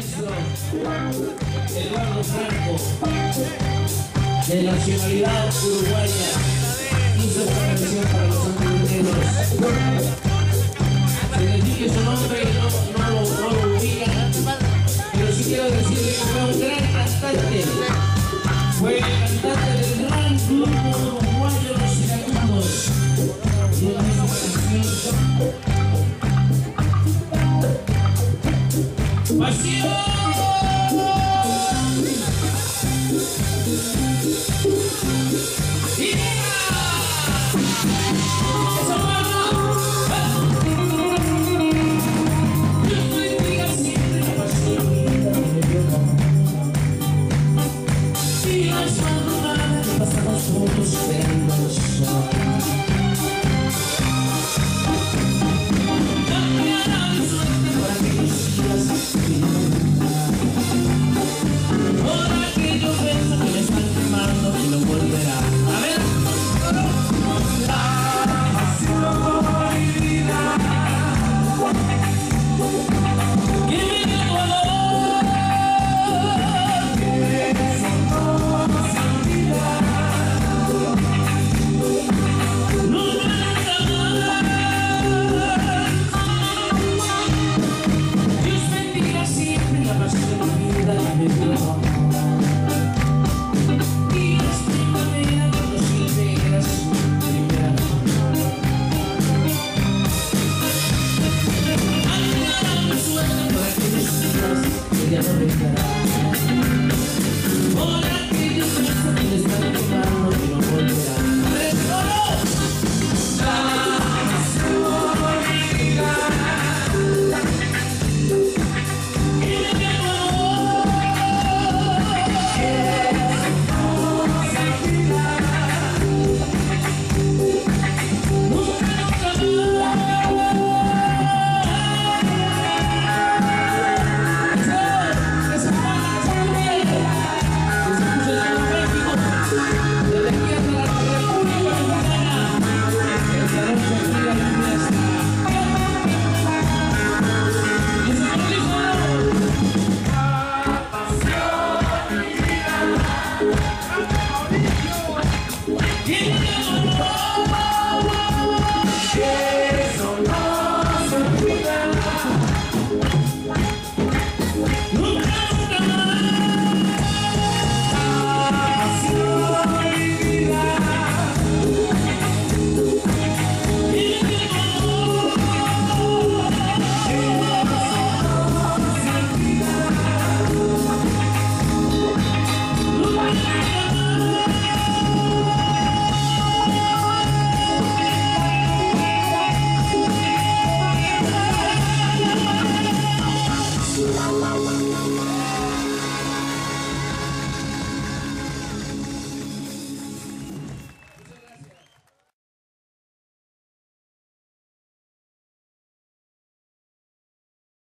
maestro Eduardo Franco, de nacionalidad uruguaya, hizo esta canción para los santiagueños. Se les dice su nombre y no lo ubican, pero sí quiero decirle que fue un gran cantante. Fue el cantante del gran grupo uruguayo Los Iracundos. Y él hizo esta canción. ¡Pasión! ¡Yeah!